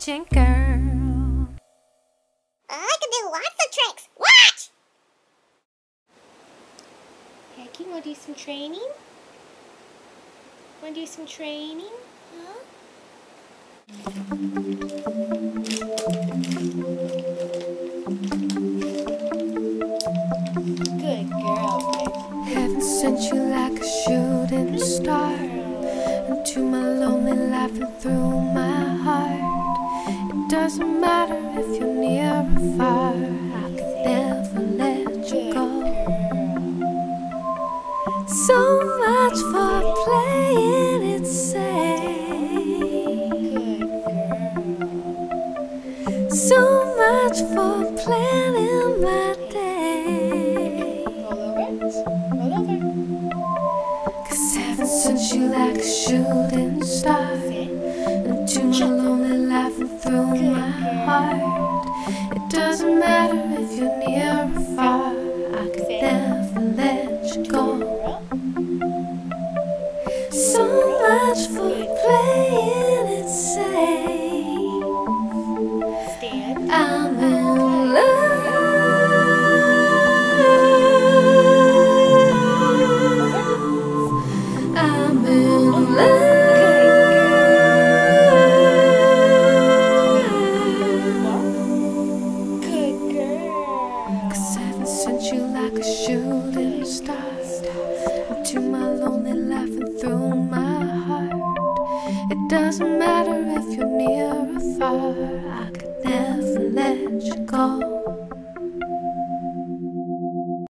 intelligent girl. I can do lots of tricks. Watch! Becky, wanna do some training? Wanna do some training? Huh? Good girl, Becky. Heaven sent you like a shooting star into my lonely life and through my heart. It doesn't matter if you're near or far, I could never let you go. So much for playing it safe, so much for planning my day. Roll over. 'Cause heaven sent you like a shooting star into my lonely life and through my heart. It doesn't matter if you're near or far, I could never let you go. So much for playing it safe. Stand. I'm in love. I'm in love. Good girl. 'Cause heaven sent you like a shooting star into my lonely life and through my heart. It doesn't matter if you're near or far, I could never let you go.